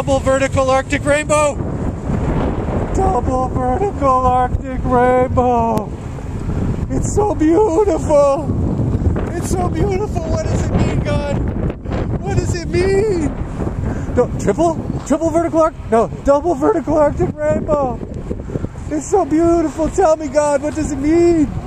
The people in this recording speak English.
double vertical Arctic rainbow. Double vertical Arctic rainbow. It's so beautiful. It's so beautiful. What does it mean, God? What does it mean? No, triple vertical arc? No, double vertical Arctic rainbow. It's so beautiful. Tell me, God, what does it mean?